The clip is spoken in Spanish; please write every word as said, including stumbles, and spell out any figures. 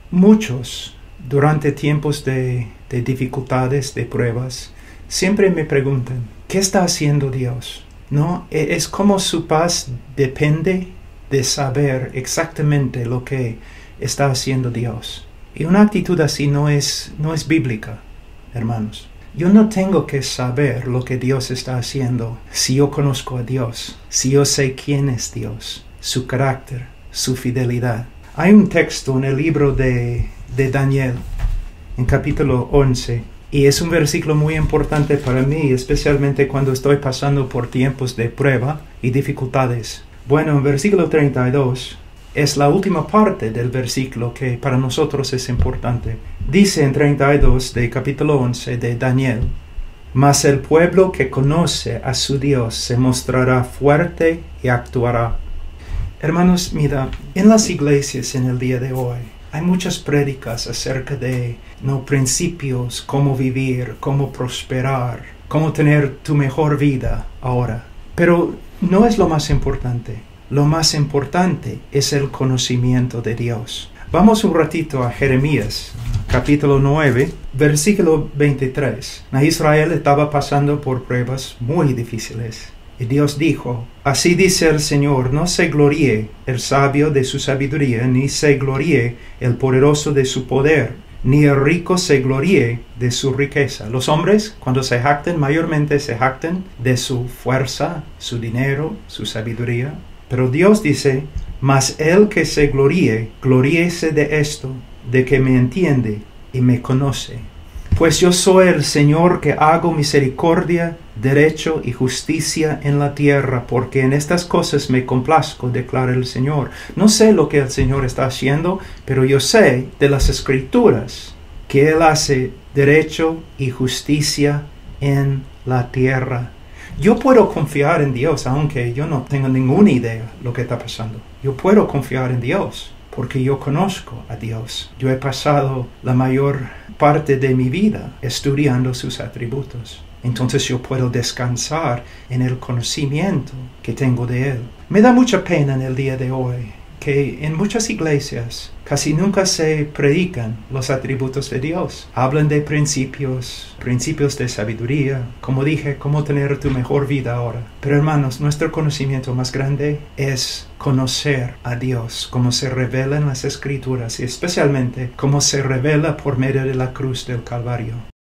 Muchos, durante tiempos de, de dificultades, de pruebas, siempre me preguntan, ¿qué está haciendo Dios? ¿No? Es como su paz depende de saber exactamente lo que está haciendo Dios. Y una actitud así no es, no es bíblica, hermanos. Yo no tengo que saber lo que Dios está haciendo si yo conozco a Dios, si yo sé quién es Dios, su carácter, su fidelidad. Hay un texto en el libro de, de Daniel, en capítulo once, y es un versículo muy importante para mí, especialmente cuando estoy pasando por tiempos de prueba y dificultades. Bueno, en versículo treinta y dos es la última parte del versículo que para nosotros es importante. Dice en treinta y dos de capítulo once de Daniel: Mas el pueblo que conoce a su Dios se mostrará fuerte y actuará. Hermanos, mira, en las iglesias en el día de hoy hay muchas prédicas acerca de no, principios, cómo vivir, cómo prosperar, cómo tener tu mejor vida ahora. Pero no es lo más importante. Lo más importante es el conocimiento de Dios. Vamos un ratito a Jeremías, capítulo nueve, versículo veintitrés. Israel estaba pasando por pruebas muy difíciles. Y Dios dijo: Así dice el Señor, no se gloríe el sabio de su sabiduría, ni se gloríe el poderoso de su poder, ni el rico se gloríe de su riqueza. Los hombres, cuando se jactan, mayormente se jactan de su fuerza, su dinero, su sabiduría. Pero Dios dice: Mas el que se gloríe, gloríese de esto, de que me entiende y me conoce. Pues yo soy el Señor que hago misericordia, derecho y justicia en la tierra, porque en estas cosas me complazco, declara el Señor. No sé lo que el Señor está haciendo, pero yo sé de las Escrituras que Él hace derecho y justicia en la tierra. Yo puedo confiar en Dios, aunque yo no tengo ninguna idea de lo que está pasando. Yo puedo confiar en Dios, porque yo conozco a Dios. Yo he pasado la mayor parte de mi vida estudiando sus atributos. Entonces yo puedo descansar en el conocimiento que tengo de Él. Me da mucha pena en el día de hoy que en muchas iglesias casi nunca se predican los atributos de Dios. Hablan de principios, principios de sabiduría, como dije, cómo tener tu mejor vida ahora. Pero hermanos, nuestro conocimiento más grande es conocer a Dios, como se revela en las Escrituras y especialmente como se revela por medio de la cruz del Calvario.